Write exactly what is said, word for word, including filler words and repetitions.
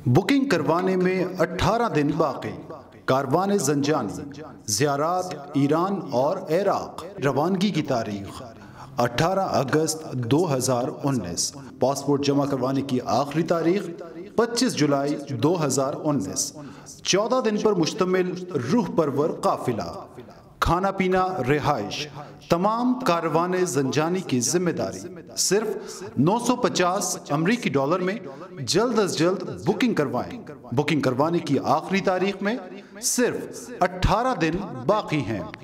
Booking करवाने में अठारह दिन बाकी। कारवान ज़ंजानी ज़ियारात ईरान और इराक़। रवानगी की तारीख अठारह अगस्त दो हज़ार उन्नीस। पासपोर्ट जमा करवाने की आखिरी तारीख पच्चीस जुलाई दो हज़ार उन्नीस। चौदह दिन पर मुश्तमिल रूह परवर काफिला। खाना पीना रिहाइश तमाम कारवान ज़ंजानी की जिम्मेदारी। सिर्फ नौ सौ पचास अमरीकी डॉलर में जल्द अज जल्द बुकिंग करवाएं। बुकिंग करवाने की आखिरी तारीख में सिर्फ अठारह दिन बाकी हैं।